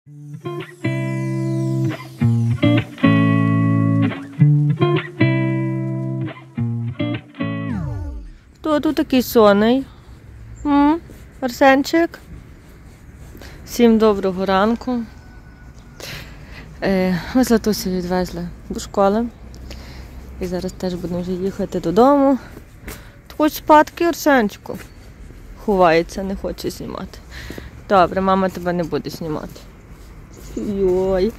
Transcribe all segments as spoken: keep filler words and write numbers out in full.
Хто тут такий сонний? М? Арсенчик? Всім доброго ранку. Е, ми з Латусею відвезли до школи. І зараз теж будемо вже їхати додому. Ти хочеш спадки, Арсенчику? Ховається, не хоче знімати. Добре, мама тебе не буде знімати. Йой.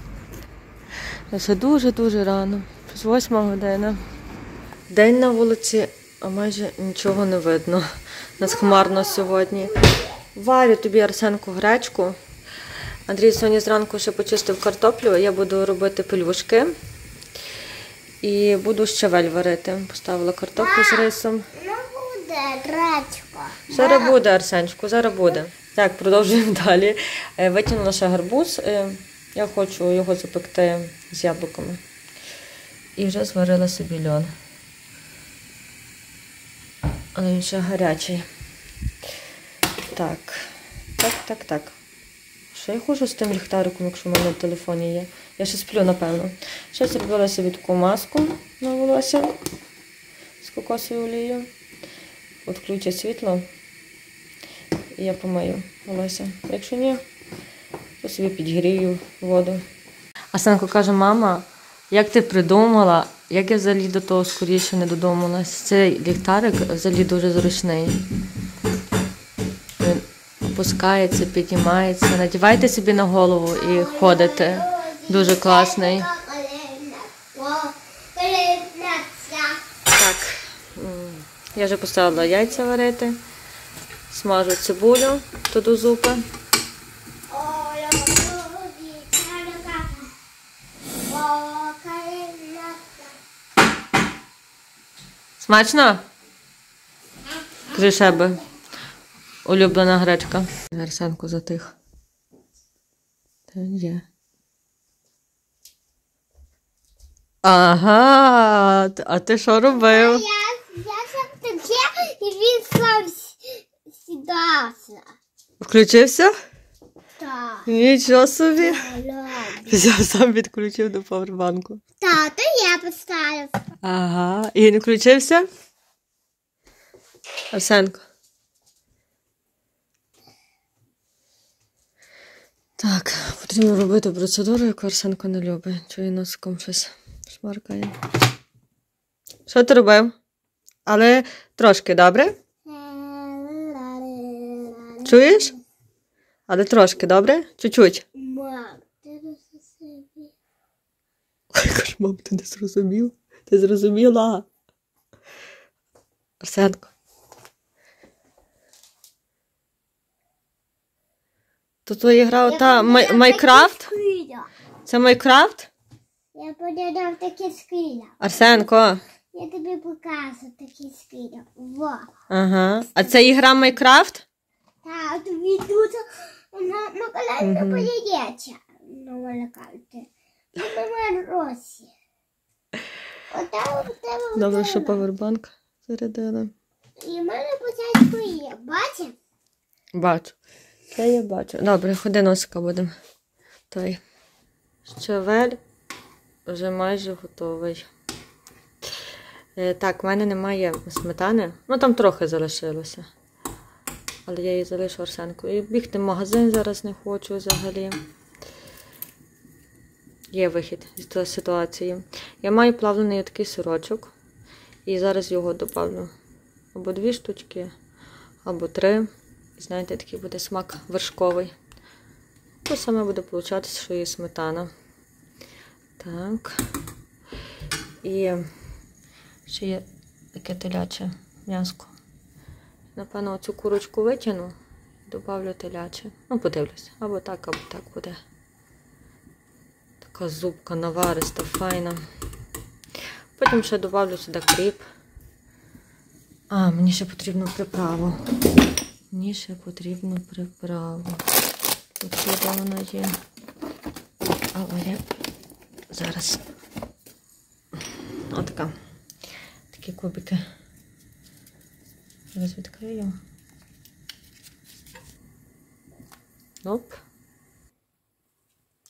Ще дуже-дуже рано. Щось восьма година. День на вулиці, а майже нічого не видно. Нас хмарно сьогодні. Варю тобі, Арсенку, гречку. Андрій сьогодні зранку ще почистив картоплю. Я буду робити пелюшки. І буду щавель варити. Поставила картоплю з рисом. Не буде гречка. Зараз буде, Арсенчику, зараз буде. Так, продовжуємо далі. Витягнула ще гарбуз. Я хочу його запекти з яблуками. І вже зварила собі льон. Але він ще гарячий. Так, так, так, так. Що я ходжу з тим ліхтариком, якщо в мене в телефоні є? Я ще сплю, напевно. Ще зробила собі таку маску на волосся з кокосовою олією. От включу світло і я помию волосся. Якщо ні, то собі підгрію воду. Арсенко каже: мама, як ти придумала, як я взагалі до того скоріше не додумалась. Цей ліхтарик взагалі дуже зручний. Він опускається, піднімається. Надівайте собі на голову і ходите. Дуже класний. Так, я вже поставила яйця варити. Смажу цибулю то до зупи. Смачно? Кажи себе. Улюблена гречка. Арсенко затих. Та є. Ага, а ти що робив? Я, я сам таке, і він сам сідався. Включився? Так. Нічого собі. Так, Взяв, сам відключив до павербанку. так, то я поставив. Ага, і не включився? Арсенко. Так, потрібно робити процедуру, яку Арсенко не любить. Чує носиком щось шмаркає. Що ти робив? Але трошки, добре? Чуєш? Але трошки, добре? Чуть-чуть. Мам, ти не зрозумів. Ой, кажу, мам, ти не зрозумів? Ти зрозуміла? Арсенко. То твоя гра та Май- Майкрафт? Це Майкрафт? Я подав такі скриня. Арсенко. Я тобі покажу такі скриня. Во. Ага. А це ігра Майкрафт? Так, тобі тут на, на коленку Мгм. поїдеться. На валякальте. На мене росі. Ота у тебе Добре, що вдома. павербанк зарядили. І в мене початку є. Бачиш? Бачу. Це я бачу. Добре, ходи носика будемо. Той. Щавель вже майже готовий. Е, так, в мене немає сметани. Ну, там трохи залишилося. Але я її залишу Арсенку. І бігти в магазин зараз не хочу взагалі. Є вихід з цієї ситуації. Я маю плавлений такий сирочок. І зараз його добавлю або дві штучки, або три. І знаєте, такий буде смак вершковий. То саме буде получатися, що і сметана. Так. І ще є таке теляче м'яско. Напевно, оцю курочку витягну і добавлю теляче. Ну, подивлюся. Або так, або так буде. Така зубка навариста, файна. Потім ще добавлю сюди кріп. А, мені ще потрібно приправу. Мені ще потрібно приправу. Тут де вона є. Але я зараз. Отака. Такі кубики. Зараз відкрию. Оп.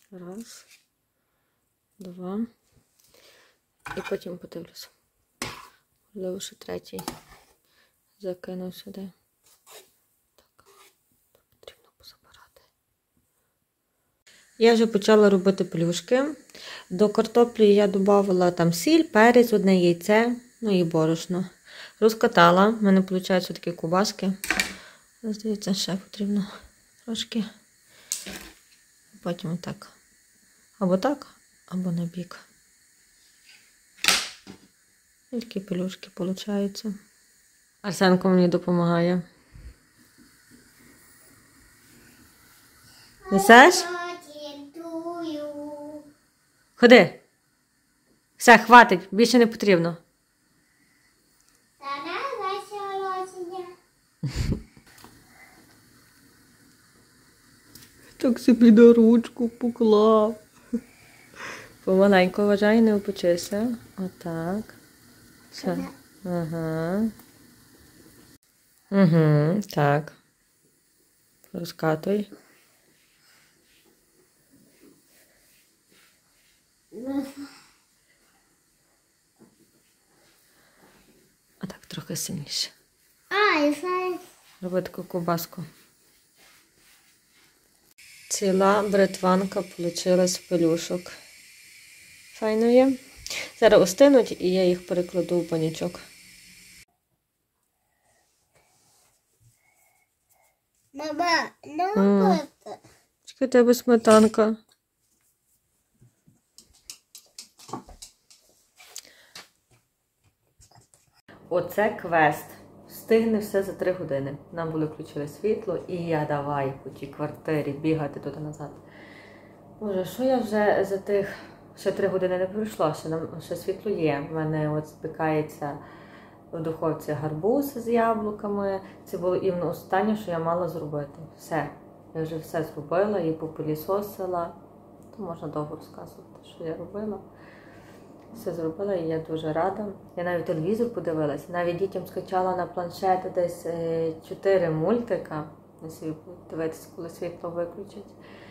Раз, два. І потім подивлюся. Можливо, ще третій закину сюди. Так, потрібно позабирати. Я вже почала робити плюшки. До картоплі я додавала там сіль, перець, одне яйце, ну і борошно. Розкатала. У мене виходять такі кубаски. Здається, ще потрібно трошки. Потім так. Або так, або на бік. І такі пелюшки виходять. Арсенко мені допомагає. Несеш? Ходи. Все, хватить, більше не потрібно. Так собі на ручку поклав. Помаленьку, вважай, не опечися. Отак. Все. Ага. Угу, так. Розкатуй. А так, трохи сильніше. А, і зараз. Роби таку ковбаску. Ціла бритванка вийшла з пелюшок. Файно є. Зараз остинуть і я їх перекладу в панічок. Мама, ну це. Чекай, у тебе сметанка. Оце квест. Встигне все за три години. Нам були включили світло і я давай по тій квартирі бігати туди-назад. Боже, що я вже за тих... Ще три години не пройшло, ще, нам... ще світло є. У мене от спікається в духовці гарбуз з яблуками. Це було іменно останнє, що я мала зробити. Все. Я вже все зробила і попилісосила. То можна довго розказувати, що я робила. Все зробила і я дуже рада. Я навіть телевізор подивилася, навіть дітям скачала на планшет десь чотири мультика. На собі дивитися, коли світло виключать.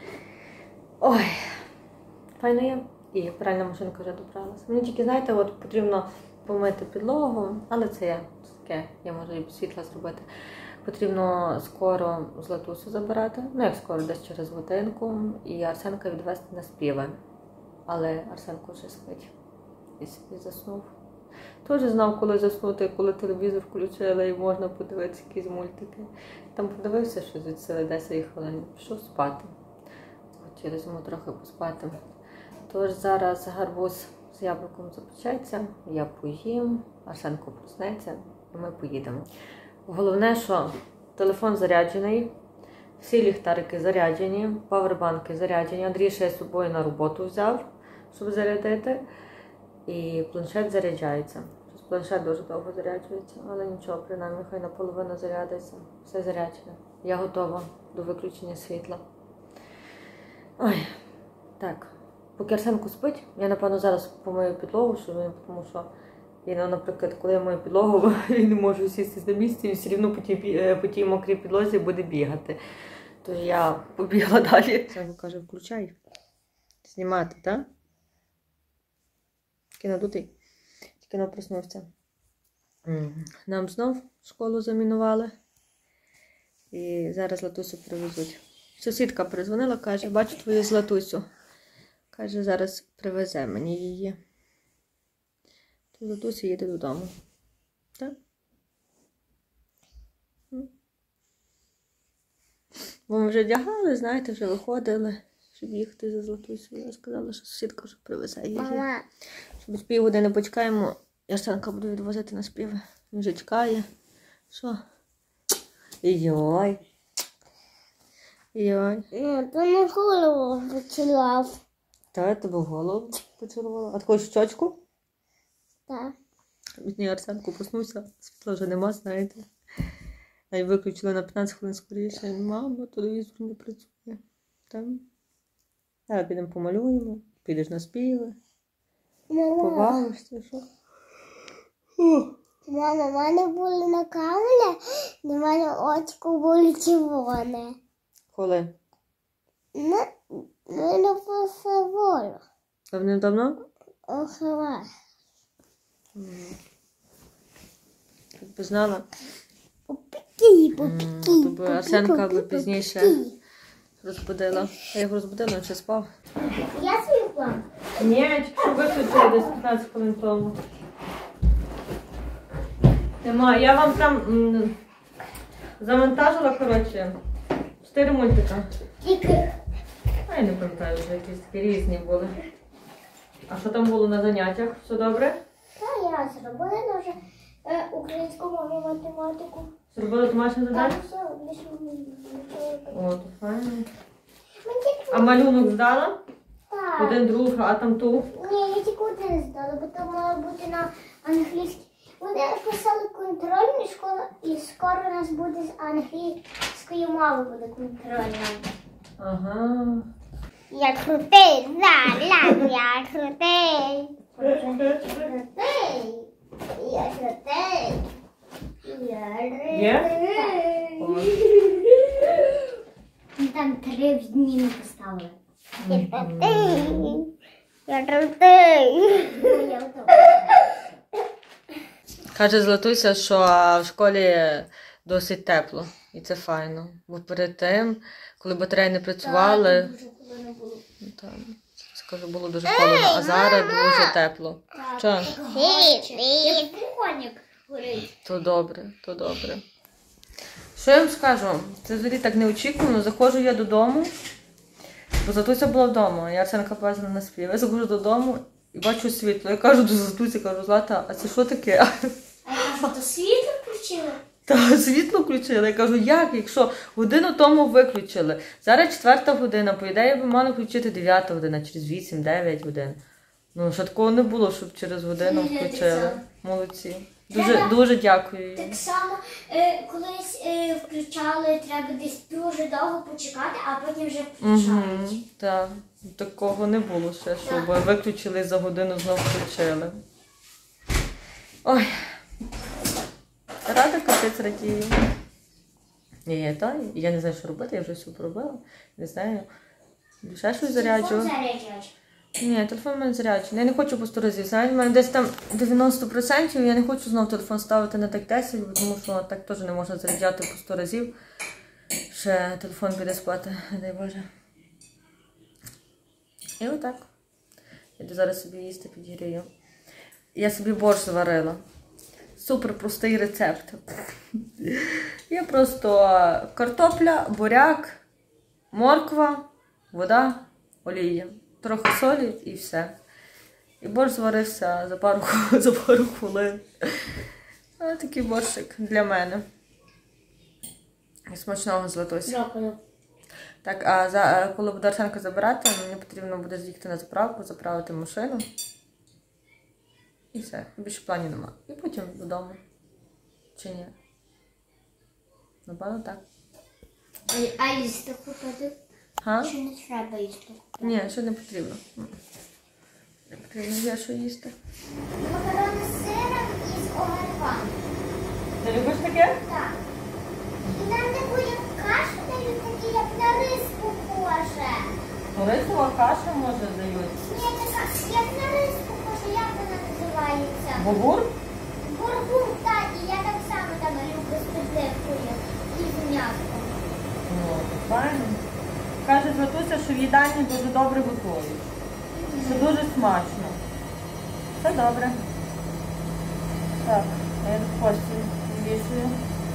Ой, файно є. І пральна машинка вже добралася. Мені тільки, знаєте, от потрібно помити підлогу, але це я таке, я можу і без світла зробити. Потрібно скоро Златусю забирати, ну як скоро, десь через годинку, і Арсенка відвести на співи. Але Арсенко вже спить і собі заснув. Теж знав, коли заснути, коли телевізор включили і можна подивитися якісь мультики. Там подивився щось від сили десять хвилин, пішов спати. Хотілося йому трохи поспати. Тож зараз гарбуз з яблуком запечеться, я поїм, Арсенко проснеться і ми поїдемо. Головне, що телефон заряджений, всі ліхтарики заряджені, павербанки заряджені. Андрій ще з собою на роботу взяв, щоб зарядити. І планшет заряджається. Планшет дуже довго заряджується, але нічого, принаймні, хай наполовину зарядиться. Все заряджене. Я готова до виключення світла. Ой, так. Поки Арсенко спить, я, напевно, зараз помию підлогу, щоб він, тому що він, наприклад, коли я мою підлогу, він не може сісти на місці, і все рівно по тій, по тій мокрій підлозі буде бігати. Тож я побігла далі. Арсенко каже, включай. Знімати, так? Тільки надутий. Тільки не проснувся. Нам знов школу замінували. І зараз Златусю привезуть. Сусідка призвонила, каже, бачу твою Златусю. Каже, зараз привезе мені її. То Златуся їде додому. Так? Бо ми вже вдягали, знаєте, вже виходили, щоб їхати за Златусею. Я сказала, що сусідка вже привезе її. Мама. Щоб півгодини почекаємо, Арсенка буду відвозити на співи. Він вже чекає. Що? Йой. Йой. Ну, то не голову поцілував. Та я тебе в голову поцілувала. А такою щочку? Так. Мені Арсенко проснувся, світла вже нема, знаєте. Я виключила на п'ятнадцять хвилин скоріше. Мама, телевізор не працює. Там. Зараз підемо помалюємо, підеш на співи. Мама. Побавишся, що? Мама, в мене були на камері, в мене очко були червоне. Коли? Ну, мене Давним-давно? Охова. Як би знала. Попіки, М, попіки. то би Арсенка би пізніше розбудила. Я його розбудила, він ще спав. Я свій план. Ні, що виключили десь п'ятнадцять хвилин тому. Нема, я вам там м, завантажила, коротше, чотири мультика. Тільки. А я не пам'ятаю, вже якісь такі різні були. А що там було на заняттях? Все добре? Та я зробила вже е, українську мову, математику. Зробила домашнє Там завдання? все, більше нічого. О, то файно. Мені А малюнок здала? так. Один, другий, а там ту? Ні, я тільки один здала, бо то мало бути на англійській. Вони писали контрольні школи, і скоро у нас буде з англійської мови буде контрольна. Ага. Я крутий, ла, ла, я крутий. Крутий. Я крутий. Я Є? крутий. Там три дні не поставили. Я крутий. Я крутий. Я Каже Златуся, що в школі досить тепло. І це файно. Бо перед тим, коли батареї не працювали, там, скажу, було дуже холодно, а зараз дуже тепло. Що? Як кухонник горить. То добре, то добре. Що я вам скажу? Це взагалі так неочікувано. Заходжу я додому, бо Златуся була вдома, я Арсенка повезла на спів. Я заходжу додому і бачу світло. Я кажу до Златусі, кажу, Злата, а це що таке? А я кажу, то світло включили? Та світло включили. Я кажу, як? Якщо годину тому виключили. Зараз четверта година, по ідеї би мали включити дев'ята година, через вісім-дев'ять годин. Ну, що такого не було, щоб через годину включили. Молодці. Дуже, дуже дякую їм. Так само, е, колись е, включали, треба десь дуже довго почекати, а потім вже включають. Угу, так, такого не було ще, щоб виключили за годину знову включили. Ой, рада, капець радію. Я, та, я не знаю, що робити, я вже все пробила. Не знаю, ще щось заряджу. Телефон заряджаєш. Ні, телефон в мене заряджений. Я не хочу по сто разів. Знаєте, в мене десь там дев'яносто відсотків, я не хочу знову телефон ставити на так десять, тому що так теж не можна заряджати по сто разів. Ще телефон піде спати, дай Боже. І отак. Я йду зараз собі їсти підігрію. Я собі борщ зварила. Супер простий рецепт. Я просто картопля, буряк, морква, вода, олія. Трохи солі і все. І борщ зварився за пару, за пару хвилин. Ось такий борщик для мене. І смачного, Златуся. Дякую. Так, а за, коли буду Арсенка забирати, мені потрібно буде з'їхати на заправку, заправити машину. І все. Більше планів нема. І потім додому. Чи ні? Напевно, так. А їсти купити? Га? Чи не треба їсти купити? Ні, ще не потрібно. Не потрібно, є що їсти. Макарони з сиром і з огірками. Ти любиш таке? Так. І нам таку як кашу дають, такі як на рис похоже. Рисова каша, може, дають. Ні, така, як на рис похоже, як вона називається? Бобур? Бургур, так, і я так само там люблю з підливкою і з м'ясом. Ну, файно. Каже Златуся, що в їдальні дуже добре готують. Що дуже смачно. Все добре. Так, а я тут кості вішую.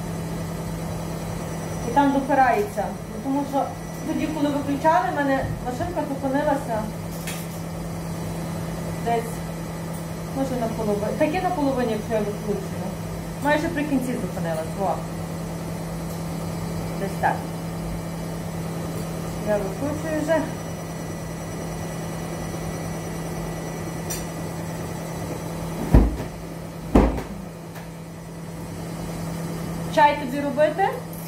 І там допирається. Тому що тоді, коли виключали, в мене машинка зупинилася десь, може на половині. Таке на половині, якщо я виключую. Майже при кінці зупинилась. О. Десь так. Я викручую вже. Чай тобі робити?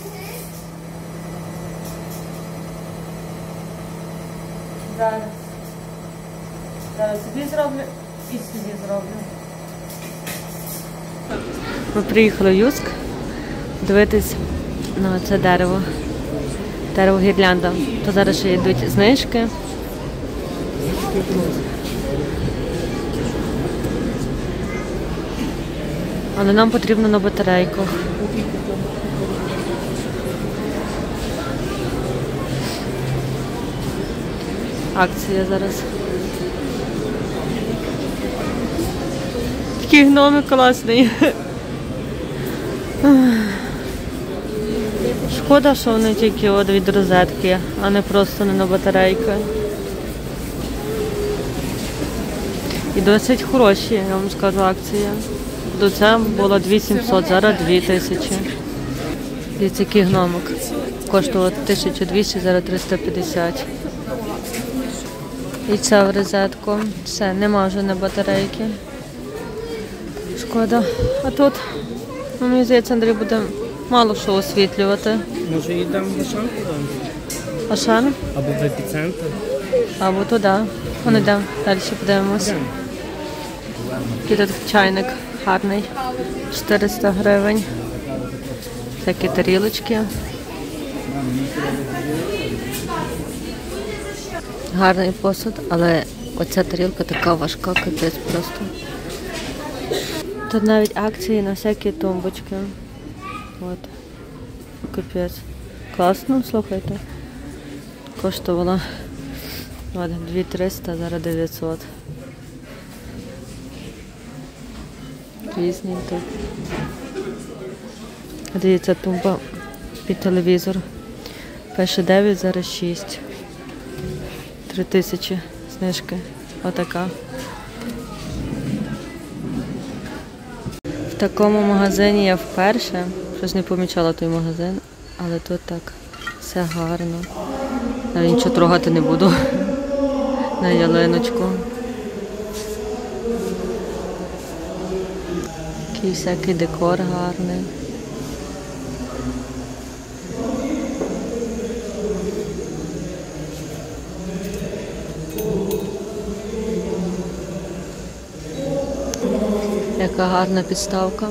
Зараз. Зараз собі зроблю і собі зроблю. Ми приїхали в Юск дивитись на це дерево. Дерево гірлянда. То зараз ще йдуть знижки. Але нам потрібно на батарейках. Акція зараз. Такий гномик класний. Шкода, що вони тільки от від розетки, а не просто не на батарейки. І досить хороші, я вам скажу, акція. До це було дві тисячі сімсот, зараз дві тисячі. Дивіться, який гномик. Коштував тисячу двісті, зараз триста п'ятдесят. І це в розетку. Все, нема вже на батарейки. Шкода. А тут, ну, мені здається, Андрій буде мало що освітлювати. Може йдемо в Ашан? Ашан? Або в епіцентр. Або туди. Вони йдемо, далі подивимось. Який тут чайник гарний. чотириста гривень. Такі тарілочки. Гарний посуд, але оця тарілка така важка, капець просто. Тут навіть акції на всякі тумбочки. От. Капець. Класно, слухайте. Коштувала от, дві тисячі триста, зараз дев'ятсот. Різні тут. Дивіться, тумба під телевізор. Пише дев'ять, зараз шість. Три тисячі знижки. Отака. В такому магазині я вперше. Щось не помічала той магазин, але тут так все гарно. Я нічого трогати не буду. На ялиночку. Такий всякий декор гарний. Яка гарна підставка.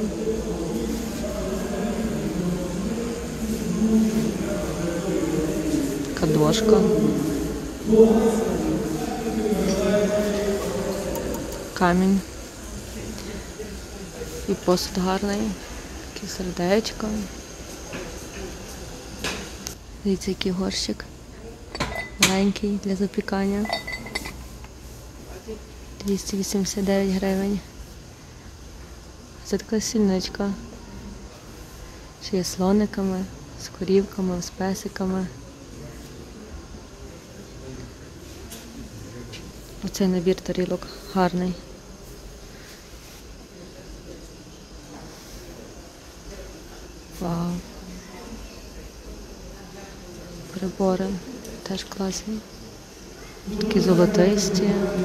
Така дошка. Камінь. І посуд гарний. Такі сердечко. Дивіться, який горщик. Маленький для запікання. двісті вісімдесят дев'ять гривень. Це така сільничка. Ще є слониками, з корівками, з песиками. Оцей набір тарілок гарний. Вау. Прибори теж класні. Такі золотисті.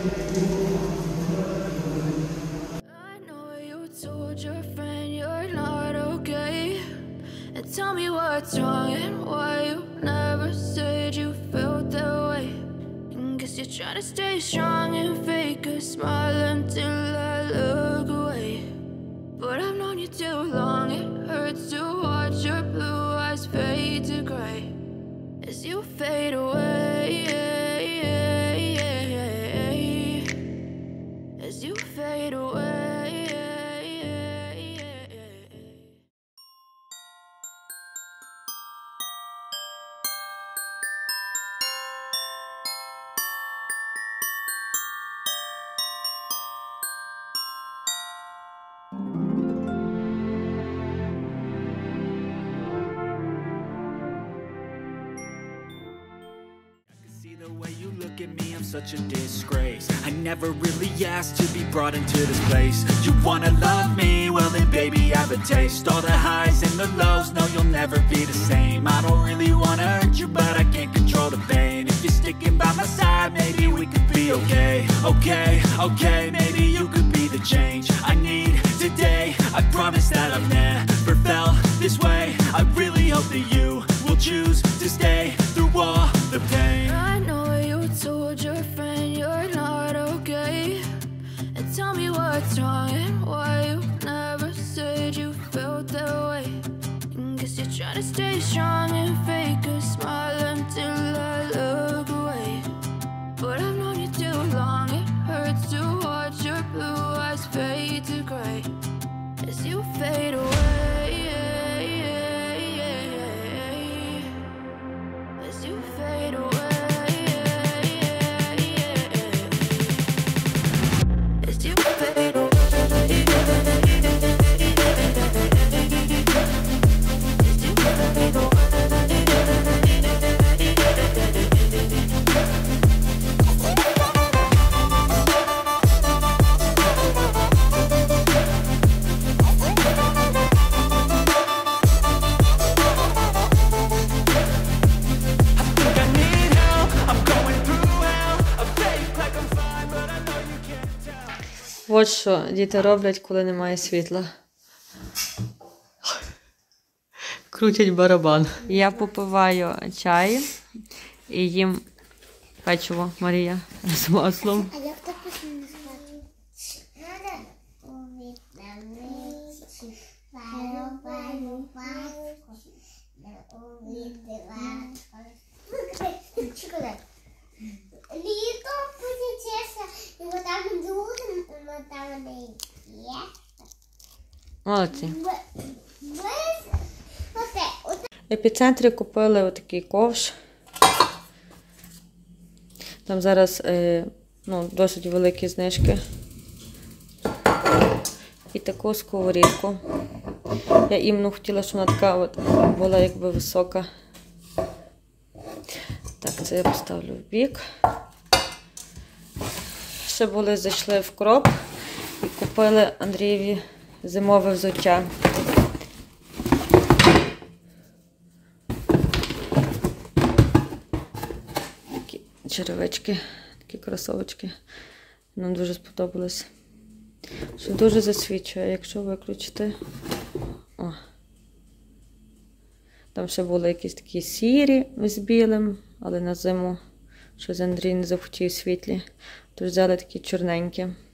Tell me what's wrong and why you never said you felt that way. Guess you're trying to stay strong and fake a smile until I look away. But I've known you too long, it hurts to watch your blue eyes fade to gray as you fade away. As you fade away. Such a disgrace. I never really asked to be brought into this place. You wanna love me? Well then baby I have a taste. All the highs and the lows, no you'll never be the same. I don't really wanna hurt you but I can't control the pain. If you're sticking by my side maybe we could be okay. Okay, okay, maybe you could be the change I need today. I promise that I've never felt this way. I really hope that you will choose to stay through all the pain. I know you told your friend you're not okay, and tell me what's wrong and why you never said you felt that way. Guess you're trying to stay strong and fake a smile until I look away. But I've known you too long, it hurts От що діти роблять, коли немає світла. Крутять барабан. Я попиваю чай і їм печиво, Марія, з маслом. А як так пісня називати? Літо потечеться, і отак дуже, там не є. Молодці. Без оте, оте. В епіцентрі купили отакий ковш. Там зараз е, ну, досить великі знижки. І таку сковорідку. Я іменно хотіла, щоб вона така от була якби висока. Так, це я поставлю в бік. Ще були, зайшли в Кроп і купили Андрієві зимове взуття. Такі черевички, такі кросовочки. Нам дуже сподобалось. Що дуже засвічує, якщо виключити. О. Там ще були якісь такі сірі з білим, але на зиму щось Андрій не захотів світлі. Тож взяли такі чорненькі.